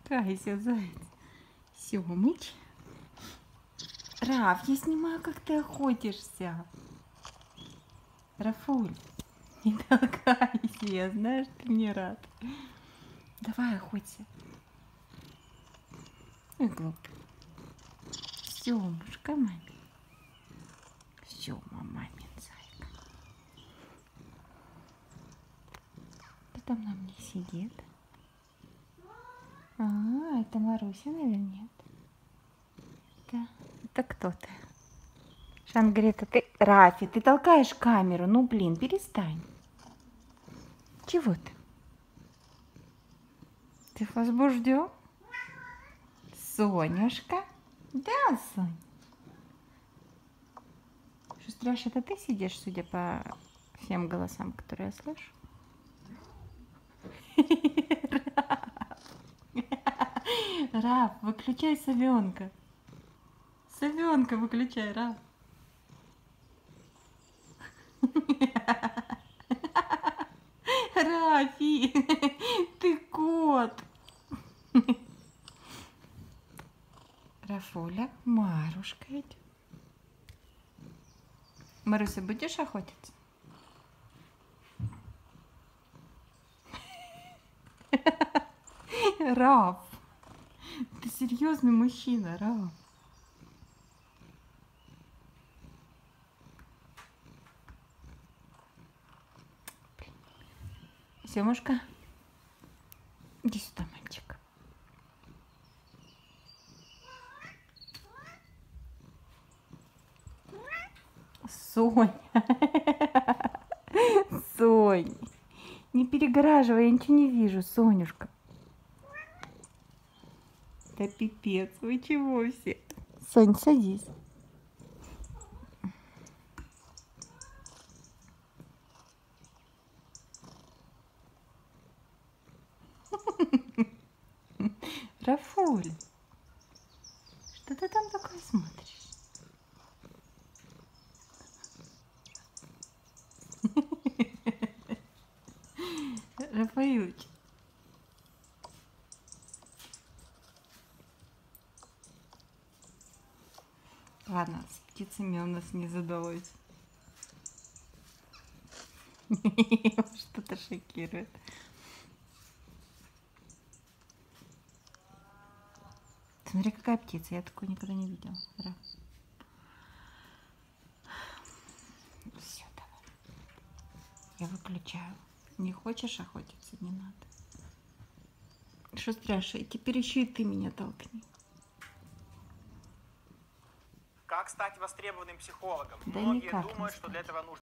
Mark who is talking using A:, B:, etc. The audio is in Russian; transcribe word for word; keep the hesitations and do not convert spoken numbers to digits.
A: толкайся, заяц. Семыч. Раф, я снимаю, как ты охотишься. Рафуль, не толкайся, я знаю, что ты мне рад. Давай охоться. Ой, глупый. Семушка мамин. Сема мамин зайка. Кто там на мне сидит? А, это Маруся, наверное, нет? Это, это кто ты? Шан говорит, а ты... Рафи, ты толкаешь камеру. Ну, блин, перестань. Чего ты? Ты возбужден? Сонюшка? Да, Сонь. Шустряш, это ты сидишь, судя по всем голосам, которые я слышу? Раф, выключай совенка. Совенка выключай, Раф. Рафи, ты кот. Рафуля, Марушка идет. Маруся, будешь охотиться? Раф, ты серьезный мужчина, Раф. Семушка, иди сюда, мальчик. Соня, Сонь, не перегораживай, я ничего не вижу, Сонюшка. Да пипец, вы чего все? Сонь, садись. Рафуль, что ты там такое смотришь? Рафаилыч. Ладно, с птицами у нас не задалось. Что-то шокирует. Смотри, какая птица. Я такую никогда не видела. Ра. Все, давай. Я выключаю. Не хочешь охотиться? Не надо. Шустряша, теперь еще и ты меня толкни.
B: Как стать востребованным психологом?
A: Да
B: Многие
A: никак не
B: думают, что
A: стать.
B: для этого нужно